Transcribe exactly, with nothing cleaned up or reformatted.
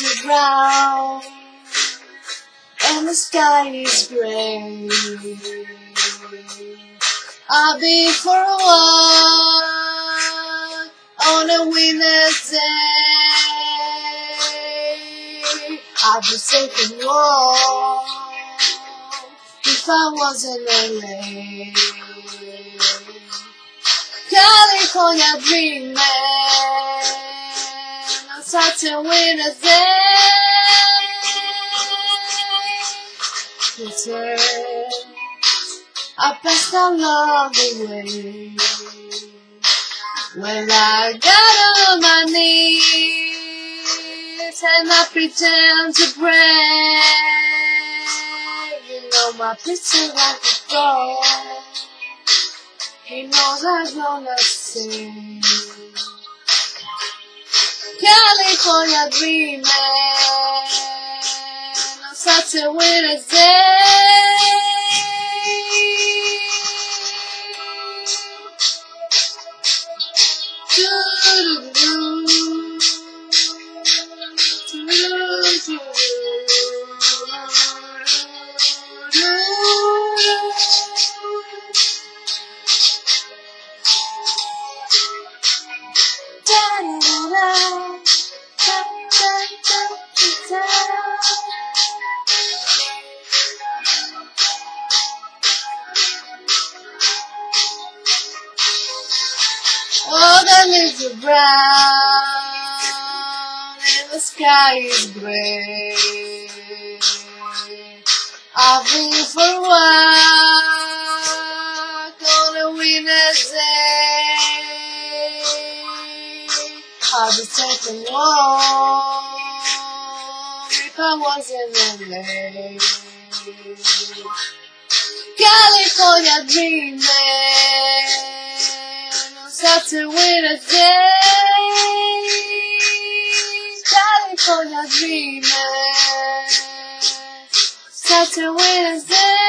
is brown and the sky is gray. I'll be for a walk on a winter's day. I'll be safe and warm if I was in L A. California dreaming on such a winter's day. Return, I passed along the way. When I got on my knees and I pretend to pray, you know my picture like a God. He knows I'm gonna sing. California dreaming on such a winter's day. Oh, the leaves are brown and the sky is gray. I've been for a walk on a winter's day. I'll be taking warm if I was in L A. California dreaming on such a winter's day. California dreaming, such a winter's day.